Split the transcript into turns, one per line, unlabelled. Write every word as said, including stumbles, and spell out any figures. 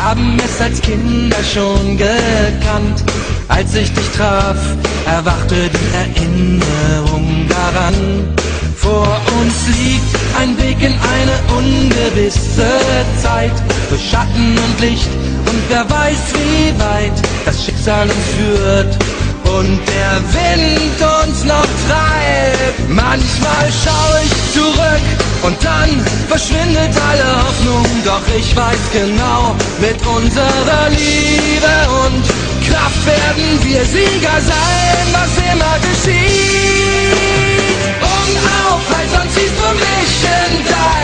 haben es als Kinder schon gekannt. Als ich dich traf, erwachte die Erinnerung daran. Vor uns liegt ein Weg in eine ungewisse Zeit, durch Schatten und Licht, und wer weiß, wie weit das Schicksal uns führt und der Wind uns noch treibt. Manchmal schaue ich zurück und dann verschwindet alle Hoffnung, doch ich weiß genau, mit unserer Liebe und Kraft werden wir Sieger sein, was immer geschieht. Unaufhaltsam ziehst du mich in dein